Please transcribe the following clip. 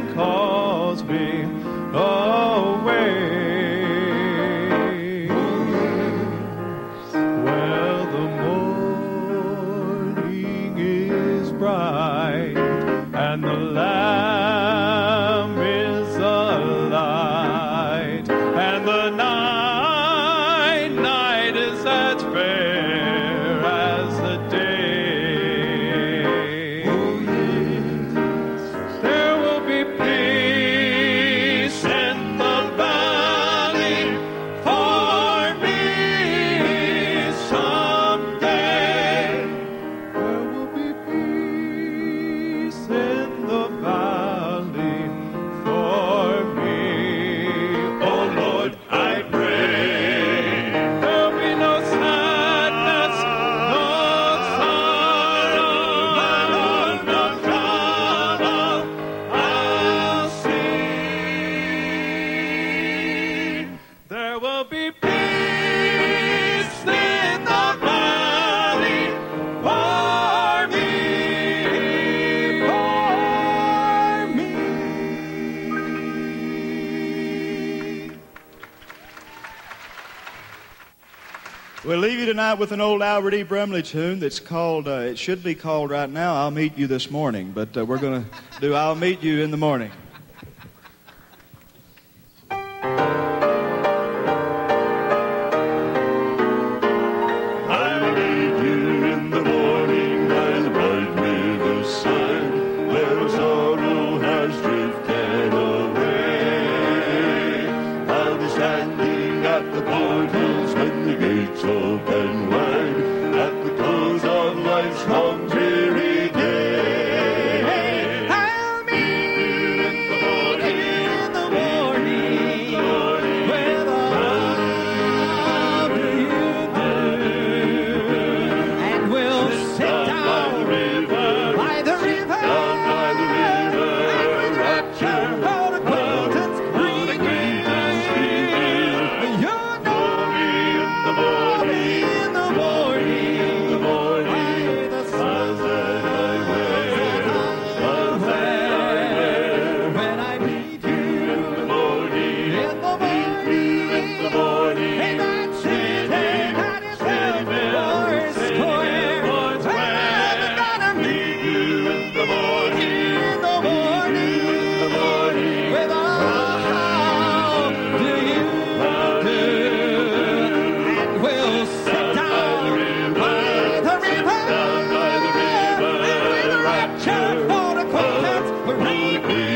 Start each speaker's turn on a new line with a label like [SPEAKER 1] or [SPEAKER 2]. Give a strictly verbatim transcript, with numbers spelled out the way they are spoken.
[SPEAKER 1] and calls me away. Well, the morning is bright and the Lamb is alight, and the night, night is as fair as the day. Oh, yes. There will be peace in the valley for me someday. There will be peace in the valley for me. Oh Lord, I pray there'll be no sadness, no sorrow, no trouble I'll see. There will be peace in the valley for me, for me.
[SPEAKER 2] We'll leave you tonight with an old Albert E. Brumley tune that's called, uh, it should be called right now, I'll Meet You This Morning, but uh, we're going to do I'll Meet You in the Morning.
[SPEAKER 3] I'll meet you in the morning by the bright riverside, where sorrow has drifted away. I'll be standing at the portals when the gates open wide, at the close of life's long dreary day.
[SPEAKER 1] I'll meet you in the morning, in the morning, with a how do you do? And we'll sit down by the river, by the river,
[SPEAKER 3] Down by the river, rapture,
[SPEAKER 1] old acquaintance greeting. You know
[SPEAKER 3] me in the morning,
[SPEAKER 1] in the morning,
[SPEAKER 3] in the morning,
[SPEAKER 1] by the
[SPEAKER 3] smiles that I wear, smiles that I wear.
[SPEAKER 1] when I meet you
[SPEAKER 3] In the morning,
[SPEAKER 1] in the morning,
[SPEAKER 3] in the morning,
[SPEAKER 1] in that city that is built for square,
[SPEAKER 3] Four
[SPEAKER 1] where I'm gonna meet
[SPEAKER 3] you in the morning,
[SPEAKER 1] in the morning,
[SPEAKER 3] in the morning,
[SPEAKER 1] with a how do you do? And we'll sit down by the river,
[SPEAKER 3] down by the river,
[SPEAKER 1] and with a rapture for acquaintance, we'll meet